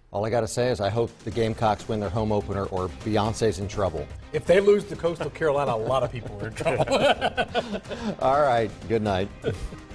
All I got to say is I hope the Gamecocks win their home opener or Beyonce's in trouble. If they lose to Coastal Carolina, a lot of people are in trouble. All right, good night.